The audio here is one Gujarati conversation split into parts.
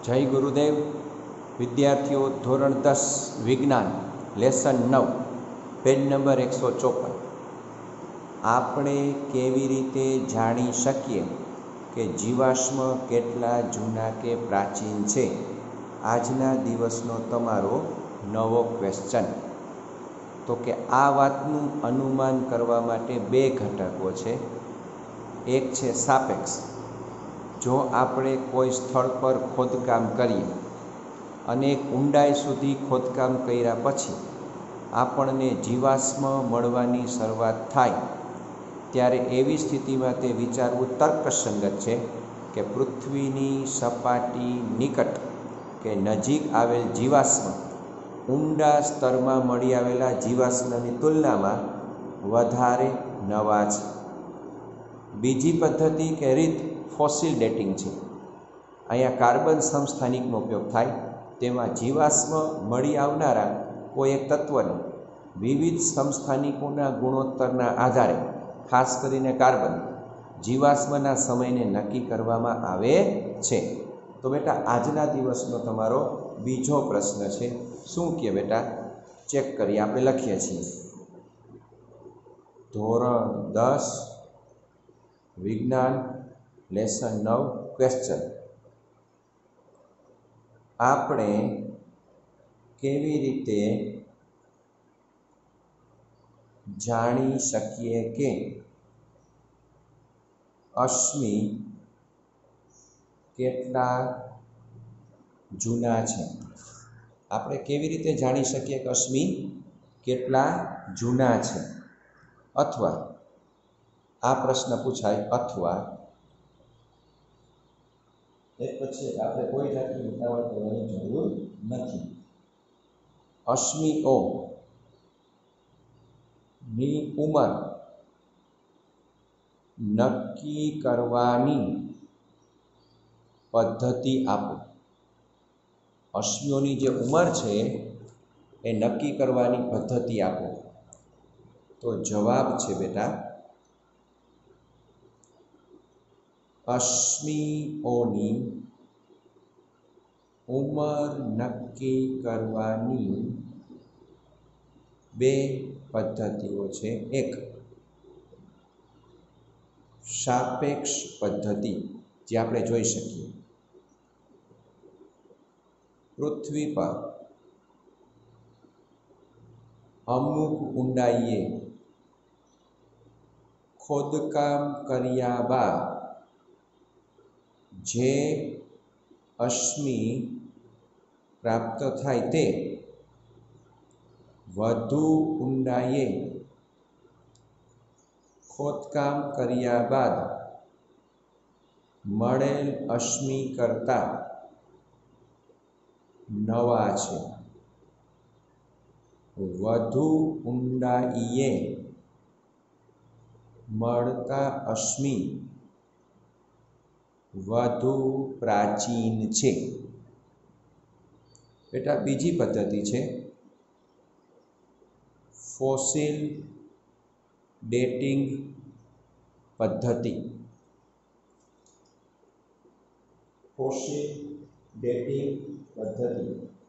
જય ગુરુદેવ. વિદ્યાર્થીઓ, ધોરણ 10 વિજ્ઞાન લેસન 9 પેજ નંબર 154. આપણે કેવી રીતે જાણી શકીએ કે જીવાશ્મ કેટલા જૂના કે પ્રાચીન છે? આજના દિવસનો તમારો નવો ક્વેશ્ચન. તો કે આ વાતનું અનુમાન કરવા માટે બે ઘટકો છે. એક છે સાપેક્ષ. જો આપણે કોઈ સ્થળ પર ખોદકામ કરીએ અને ઊંડાઈ સુધી ખોદકામ કર્યા પછી આપણને જીવાશ્મ મળવાની શરૂઆત થાય, ત્યારે એવી સ્થિતિમાં તે વિચારવું તર્કસંગત છે કે પૃથ્વીની સપાટી નિકટ કે નજીક આવેલ જીવાશ્મ ઊંડા સ્તરમાં મળી આવેલા જીવાશ્મની તુલનામાં વધારે નવા છે. બીજી પદ્ધતિ કે રીત ફોસિલ ડેટિંગ છે. અહીંયા કાર્બન સમસ્થાનિકનો ઉપયોગ થાય. તેમાં જીવાશ્મ મળી આવનારા કોઈ એક તત્વને વિવિધ સમસ્થાનિકોના ગુણોત્તરના આધારે, ખાસ કરીને કાર્બન, જીવાશ્મના સમયને નક્કી કરવામાં આવે છે. તો બેટા, આજના દિવસનો તમારો બીજો પ્રશ્ન છે. શું કે બેટા? ચેક કરીએ. આપણે લખીએ છીએ ધોરણ 10 વિજ્ઞાન લેસન 9 ક્વેશ્ચન. આપણે કેવી રીતે જાણી શકીએ કે અશ્મિ કેટલા જૂના છે? આપણે કેવી રીતે જાણી શકીએ કે અશ્મિ કેટલા જૂના છે? અથવા આ પ્રશ્ન પૂછાય, અથવા એક પછી આપણે કોઈ જાતની ઉતાવળ કરવાની જરૂર નથી. અશ્મિઓ ની ઉંમર નક્કી કરવાની પદ્ધતિ આપો. અશ્મિઓની જે ઉંમર છે એ નક્કી કરવાની પદ્ધતિ આપો. તો જવાબ છે બેટા, અશ્મિઓની ઉંમર નક્કી કરવાની બે પદ્ધતિઓ છે. એક સાપેક્ષ પદ્ધતિ, જે આપણે જોઈ શકીએ. પૃથ્વી પર અમુક ઊંડાઈએ ખોદકામ કર્યા બાદ જે અશ્મિ પ્રાપ્ત થાય તે વધુ ઊંડાઈએ ખોદકામ કર્યા બાદ મળેલ અશ્મિ કરતાં નવા છે. વધુ ઊંડાઈએ મળતા અશ્મિ વધુ પ્રાચીન છે. બેટા, બીજી પદ્ધતિ છે ફોસિલ ડેટિંગ પદ્ધતિ. ફોસિલ ડેટિંગ પદ્ધતિ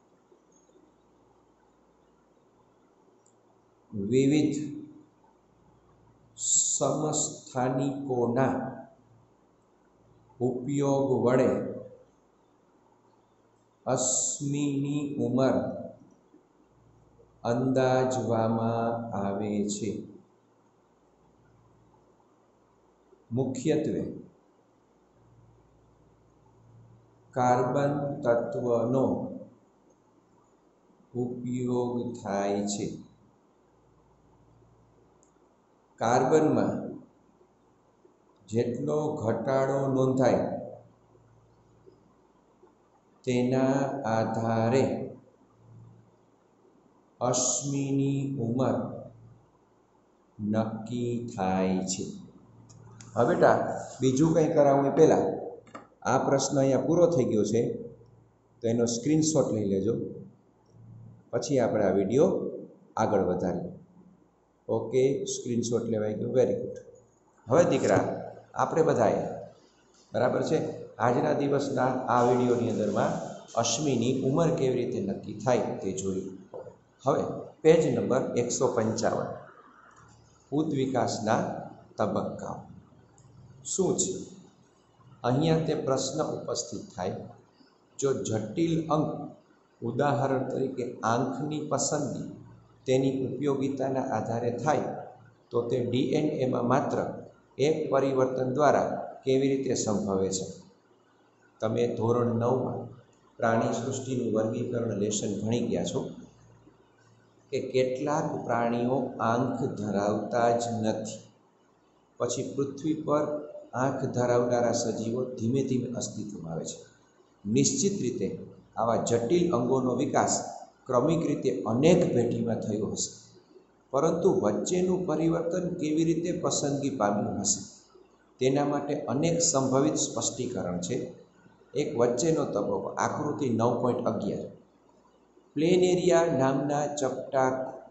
વિવિધ સમસ્થાનિકોના ઉપયોગ વડે અશ્મિની ઉંમર અંદાજવામાં આવે છે. મુખ્યત્વે કાર્બન તત્વનો ઉપયોગ થાય છે. કાર્બનમાં જેટલો ઘટાડો નોંધાય તેના આધારે અશ્મિની ઉંમર નક્કી થાય છે. હવે બેટા, બીજું કંઈ કરાવું એ પહેલાં આ પ્રશ્ન અહીંયા પૂરો થઈ ગયો છે, તો એનો સ્ક્રીનશોટ લઈ લેજો. પછી આપણે આ વિડીયો આગળ વધારીએ. ઓકે, સ્ક્રીનશોટ લેવાઈ ગયો. Very good. હવે દીકરા, આપણે બધાએ બરાબર છે આજના દિવસના આ વિડીયોની અંદરમાં અશ્મિની ઉંમર કેવી રીતે નક્કી થાય તે જોયું. હવે પેજ નંબર 155 બુદ્ધ વિકાસના તબક્કાઓ શું છે? અહીંયા તે પ્રશ્ન ઉપસ્થિત થાય, જો જટિલ અંક ઉદાહરણ તરીકે આંખની પસંદગી તેની ઉપયોગિતાના આધારે થાય તો તે ડીએનએમાં માત્ર એક પરિવર્તન દ્વારા કેવી રીતે સંભવે છે? તમે ધોરણ 9માં પ્રાણી સૃષ્ટિનું વર્ગીકરણ લેશન ભણી ગયા છો કે કેટલાક પ્રાણીઓ આંખ ધરાવતા જ નથી, પછી પૃથ્વી પર આંખ ધરાવનારા સજીવો ધીમે ધીમે અસ્તિત્વમાં આવે છે. નિશ્ચિત રીતે આવા જટિલ અંગોનો વિકાસ ક્રમિક રીતે અનેક પેઢીમાં થયો હશે, પરંતુ વચ્ચેનું પરિવર્તન કેવી રીતે પસંદગી પામ્યું હશે તેના માટે અનેક સંભવિત સ્પષ્ટીકરણ છે. એક વચ્ચેનો તબક્કો આકૃતિ 9.11 પ્લેનેરિયા નામના ચપટા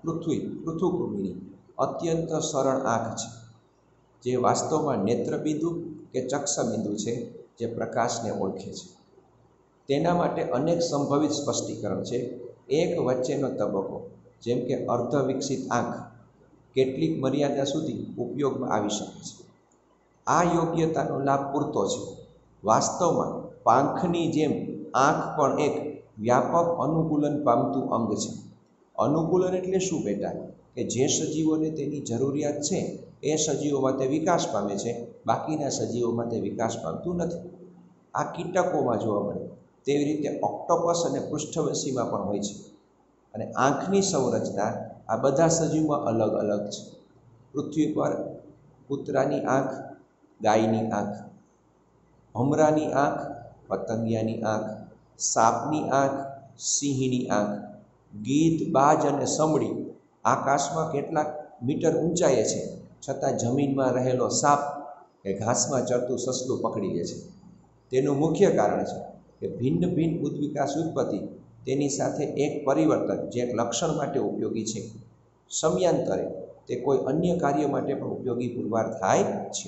પૃથુકૃમિની અત્યંત સરળ આંખ છે, જે વાસ્તવમાં નેત્રબિંદુ કે ચક્ષબિંદુ છે જે પ્રકાશને ઓળખે છે. તેના માટે અનેક સંભવિત સ્પષ્ટીકરણ છે. એક વચ્ચેનો તબક્કો જેમ કે અર્ધ વિકસિત આંખ કેટલીક મર્યાદા સુધી ઉપયોગમાં આવી શકે છે. આ યોગ્યતાનો લાભ પૂરતો છે. વાસ્તવમાં પાંખની જેમ આંખ પણ એક વ્યાપક અનુકૂલન પામતું અંગ છે. અનુકૂલન એટલે શું બેટા? કે જે સજીવોને તેની જરૂરિયાત છે એ સજીવોમાં તે વિકાસ પામે છે, બાકીના સજીવોમાં તે વિકાસ પામતું નથી. આ કીટકોમાં જોવા મળે. તેવી રીતે ઓક્ટોપસ અને પૃષ્ઠવંશીમાં પણ હોય છે. અને આંખની સંરચના આ બધા સજીવમાં અલગ અલગ છે. પૃથ્વી પર કૂતરાની આંખ, ગાયની આંખ, ભમરાની આંખ, પતંગિયાની આંખ, સાપની આંખ, સિંહની આંખ, ગીધ, બાજ અને સમડી આકાશમાં કેટલાક મીટર ઊંચાઈએ છે, છતાં જમીનમાં રહેલો સાપ કે ઘાસમાં ચરતું સસલું પકડી લે છે. તેનું મુખ્ય કારણ છે કે ભિન્ન ભિન્ન ઉદ્વિકાસ ઉત્પત્તિ તેની સાથે એક પરિવર્તન જે એક લક્ષણ માટે ઉપયોગી છે, સમયાંતરે તે કોઈ અન્ય કાર્ય માટે પણ ઉપયોગી પુરવાર થાય છે.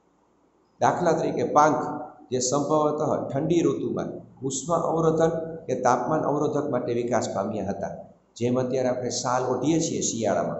દાખલા તરીકે પાંખ જે સંભવતઃ ઠંડી ઋતુમાં ઉષ્મા અવરોધન કે તાપમાન અવરોધક માટે વિકાસ પામ્યા હતા, જેમ અત્યારે આપણે શાલ ઓઢીએ છીએ શિયાળામાં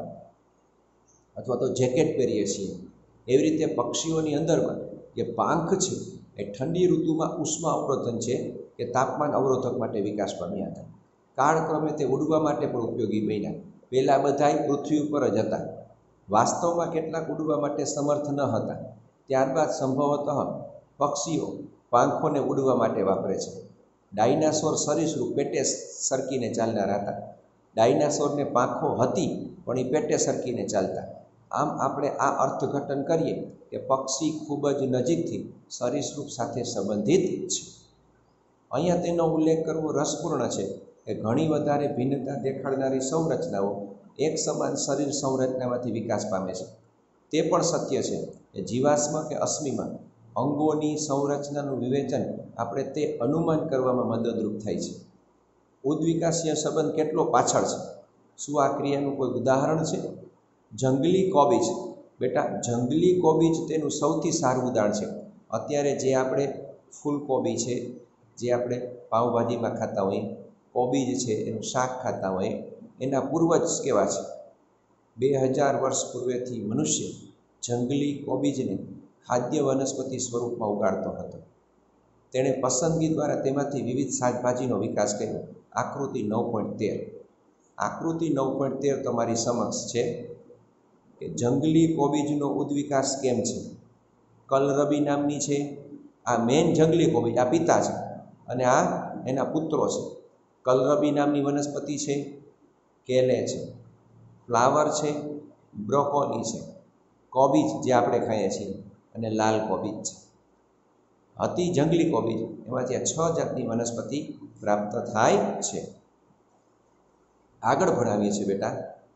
અથવા તો જેકેટ પહેરીએ છીએ, એવી રીતે પક્ષીઓની અંદરમાં જે પાંખ છે એ ઠંડી ઋતુમાં ઉષ્મા અવરોધન છે કે તાપમાન અવરોધક માટે વિકાસ પામ્યા હતા. કાળક્રમે તે ઉડવા માટે પણ ઉપયોગી બન્યા. પહેલાં બધાય પૃથ્વી ઉપર જ હતા. વાસ્તવમાં કેટલાક ઉડવા માટે સમર્થ ન હતા. ત્યારબાદ સંભવતઃ પક્ષીઓ પાંખોને ઉડવા માટે વાપરે છે. ડાયનાસોર સરીસૃપ પેટે સરકીને ચાલનારા હતા. ડાયનાસોરને પાંખો હતી પણ એ પેટે સરકીને ચાલતા. આમ આપણે આ અર્થઘટન કરીએ કે પક્ષી ખૂબ જ નજીકથી સરીસૃપ સાથે સંબંધિત છે. અહીંયા તેનો ઉલ્લેખ કરવો રસપૂર્ણ છે કે ઘણી વધારે ભિન્નતા દેખાડનારી સંરચનાઓ એક સમાન શરીર સંરચનામાંથી વિકાસ પામે છે. તે પણ સત્ય છે કે જીવાશ્મ કે અશ્મિમાં અંગોની સંરચનાનું વિવેચન આપણે તે અનુમાન કરવામાં મદદરૂપ થાય છે. ઉદ્વિકાસીય સંબંધ કેટલો પાછળ છે? શું આ ક્રિયાનું કોઈ ઉદાહરણ છે? જંગલી કોબીજ. બેટા, જંગલી કોબીજ તેનું સૌથી સારું ઉદાહરણ છે. અત્યારે જે આપણે ફૂલકોબી છે, જે આપણે પાઉંભાજીમાં ખાતા હોઈએ, કોબીજ છે એનું શાક ખાતા હોઈએ, એના પૂર્વજ કેવા છે? 2000 વર્ષ પૂર્વેથી મનુષ્ય જંગલી કોબીજને ખાદ્ય વનસ્પતિ સ્વરૂપમાં ઉગાડતો હતો. તેણે પસંદગી દ્વારા તેમાંથી વિવિધ શાકભાજીનો વિકાસ કર્યો. આકૃતિ 9.13. આકૃતિ 9.13 તમારી સમક્ષ છે કે જંગલી કોબીજનો ઉદ્વિકાસ કેમ છે. કલરબી નામની છે, આ મેન જંગલી કોબીજ, આ પિતા છે અને આ એના પુત્રો છે. કલરબી નામની વનસ્પતિ છે, કેલે છે, ફ્લાવર છે, બ્રોકોલી છે, કોબીજ જે આપણે ખાઈએ છીએ અને લાલ કોબીજ છે. અતિ જંગલી કોબીજ એમાંથી આ 6 જાતની વનસ્પતિ પ્રાપ્ત થાય છે. આગળ ભણાવીએ છીએ બેટા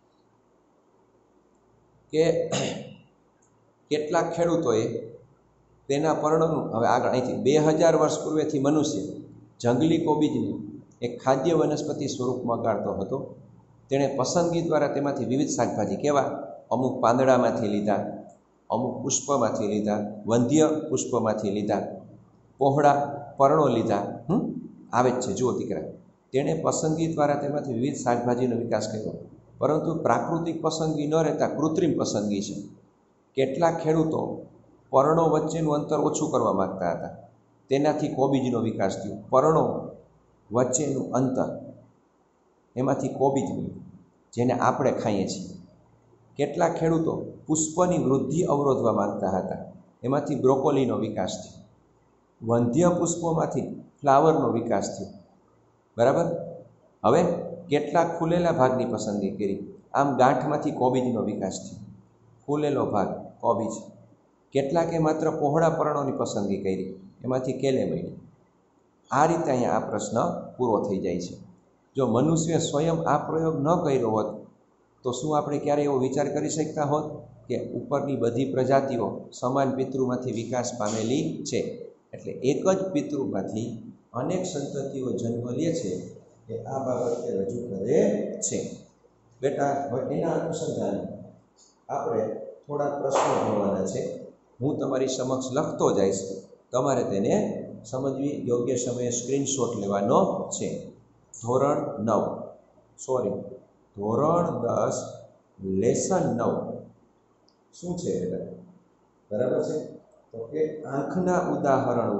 કે કેટલાક ખેડૂતોએ તેના પર્ણનું, હવે આગળ અહીંથી 2000 વર્ષ પૂર્વેથી મનુષ્ય જંગલી કોબીજને એક ખાદ્ય વનસ્પતિ સ્વરૂપમાં ઉગાડતો હતો. તેણે પસંદગી દ્વારા તેમાંથી વિવિધ શાકભાજી, કેવા? અમુક પાંદડામાંથી લીધા, અમુક પુષ્પમાંથી લીધા, વંધ્ય પુષ્પમાંથી લીધા. પહોળા પર્ણો લીધા, આવે જ છે જુઓ દીકરા, તેણે પસંદગી દ્વારા તેમાંથી વિવિધ શાકભાજીનો વિકાસ કર્યો, પરંતુ પ્રાકૃતિક પસંદગી ન રહેતા કૃત્રિમ પસંદગી છે. કેટલાક ખેડૂતો પર્ણો વચ્ચેનું અંતર ઓછું કરવા માગતા હતા, તેનાથી કોબીજનો વિકાસ થયો. પર્ણો વચ્ચેનું અંતર, એમાંથી કોબીજ બન્યું, જેને આપણે ખાઈએ છીએ. કેટલાક ખેડૂતો પુષ્પની વૃદ્ધિ અવરોધવા માંગતા હતા, એમાંથી બ્રોકોલીનો વિકાસ થયો. વંધ્ય પુષ્પોમાંથી ફ્લાવરનો વિકાસ થયો. બરાબર. હવે કેટલાક ફૂલેલા ભાગની પસંદગી કરી, આમ ગાંઠમાંથી કોબીજનો વિકાસ થયો. ફૂલેલો ભાગ કોબીજ. કેટલાકે માત્ર પહોળા પર્ણોની પસંદગી કરી, એમાંથી કેલે મળી. આ રીતે અહીંયા આ પ્રશ્ન પૂરો થઈ જાય છે. જો મનુષ્ય સ્વયં આ પ્રયોગ ન કર્યો હોત તો શું આપણે ક્યારે એવો વિચાર કરી શકતા હોત કે ઉપરની બધી પ્રજાતિઓ સમાન પિતૃમાંથી વિકાસ પામેલી છે? એટલે એક જ પિતૃમાંથી અનેક સંતતિઓ જન્મ લે છે એ આ બાબતે રજૂ કરે છે. બેટા, હવે એના અનુસંધાને આપણે થોડા પ્રશ્નો ભણવાના છે. હું તમારી સમક્ષ લખતો જઈશ, તમારે તેને સમજવી, યોગ્ય સમયે સ્ક્રીનશોટ લેવાનો છે. ધોરણ 10 લેસન 9 શું છે બેટા? બરાબર છે. તો કે આંખના ઉદાહરણ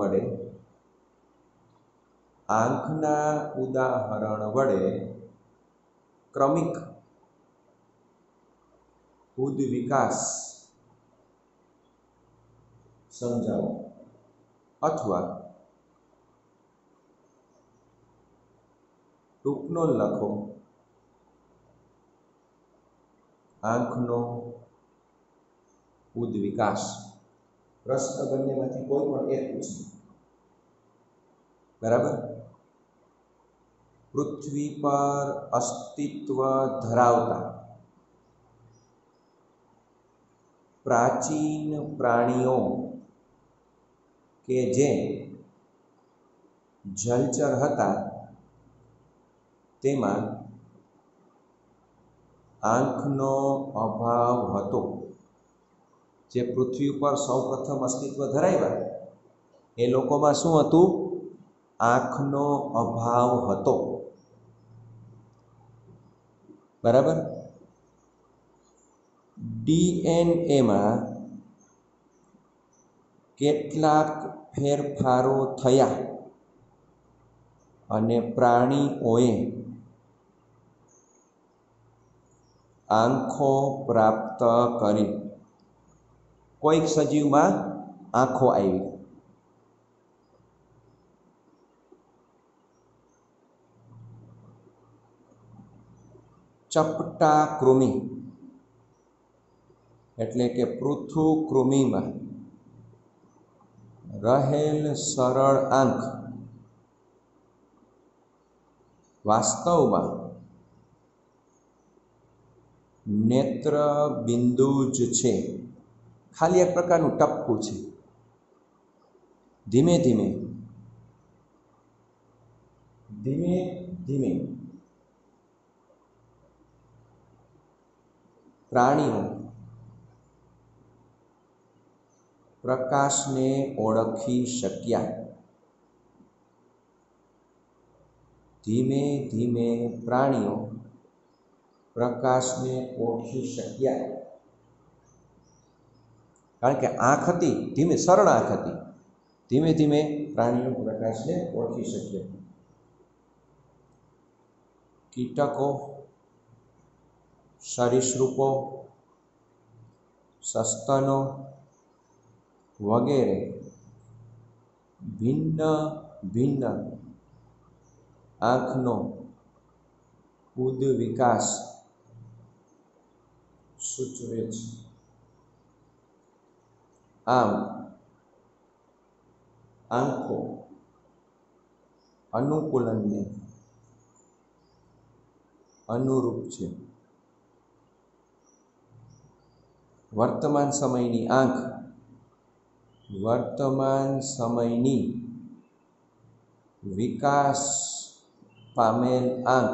વડે ક્રમિક બુદ્ધ વિકાસ સમજાવો, અથવા ટૂંકનો લખો આંખનો બુદ્ધ વિકાસ. પ્રશ્ન બંનેમાંથી કોઈ પણ એક પૂછો. બરાબર. પૃથ્વી પર અસ્તિત્વ ધરાવતા પ્રાચીન પ્રાણીઓ કે જે જલચર હતા તેમાં આંખનો અભાવ હતો. જે પૃથ્વી ઉપર સૌપ્રથમ અસ્તિત્વ ધરાવ્યા એ લોકોમાં શું હતું? આંખનો અભાવ હતો. બરાબર. ડીએનએમાં કેટલાક ફેરફારો થયા અને પ્રાણીઓએ આંખો પ્રાપ્ત કરી. કોઈક સજીવમાં આંખો આવી. ચપટા કૃમિ એટલે કે પૃથુકૃમિમાં રહેલ સરળ આંખ વાસ્તવમાં નેત્ર બિંદુ જ છે, ખાલી એક પ્રકારનું ટપકું છે. ધીમે ધીમે પ્રાણીઓ પ્રકાશને ઓળખી શક્યા. ધીમે ધીમે પ્રાણીઓ પ્રકાશને ઓળખી શક્યા. કારણ કે આંખ હતી, સરળ આંખ હતી. ધીમે ધીમે પ્રાણીઓ પ્રકાશને ઓળખી શક્યા. કીટકો, સરીસૃપો, સસ્તનો વગેરે ભિન્ન ભિન્ન આંખનો બુદ્ધ વિકાસ સૂચવે છે. આમ આંખો અનુકૂલનને અનુરૂપ છે. વર્તમાન સમયની આંખ વર્તમાન સમયની વિકાસ પામેલ આંખ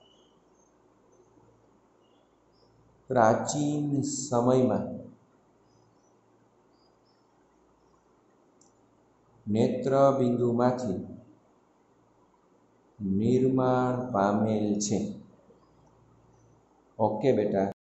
પ્રાચીન સમયમાં નેત્રબિંદુમાંથી નિર્માણ પામેલ છે. ઓકે બેટા.